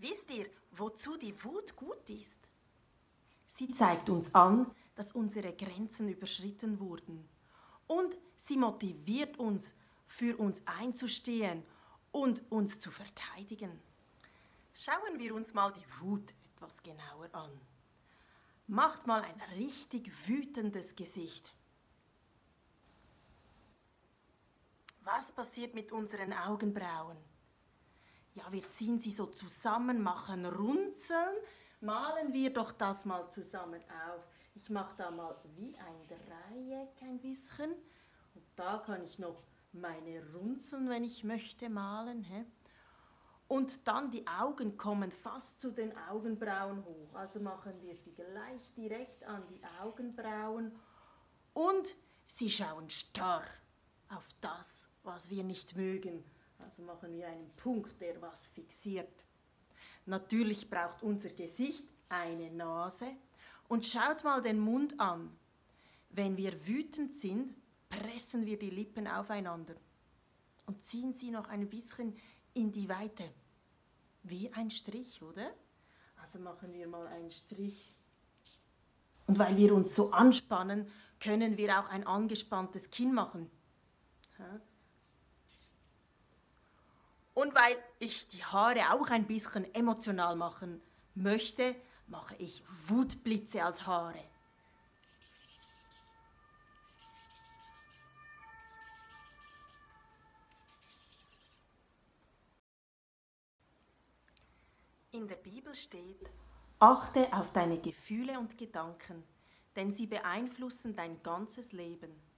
Wisst ihr, wozu die Wut gut ist? Sie zeigt uns an, dass unsere Grenzen überschritten wurden. Und sie motiviert uns, für uns einzustehen und uns zu verteidigen. Schauen wir uns mal die Wut etwas genauer an. Macht mal ein richtig wütendes Gesicht. Was passiert mit unseren Augenbrauen? Ja, wir ziehen sie so zusammen, machen Runzeln. Malen wir doch das mal zusammen auf. Ich mache da mal wie ein Dreieck ein bisschen. Und da kann ich noch meine Runzeln, wenn ich möchte, malen. Und dann die Augen kommen fast zu den Augenbrauen hoch. Also machen wir sie gleich direkt an die Augenbrauen. Und sie schauen starr auf das, was wir nicht mögen. Also machen wir einen Punkt, der was fixiert. Natürlich braucht unser Gesicht eine Nase. Und schaut mal den Mund an. Wenn wir wütend sind, pressen wir die Lippen aufeinander und ziehen sie noch ein bisschen in die Weite. Wie ein Strich, oder? Also machen wir mal einen Strich. Und weil wir uns so anspannen, können wir auch ein angespanntes Kinn machen. Und weil ich die Haare auch ein bisschen emotional machen möchte, mache ich Wutblitze als Haare. In der Bibel steht: Achte auf deine Gefühle und Gedanken, denn sie beeinflussen dein ganzes Leben.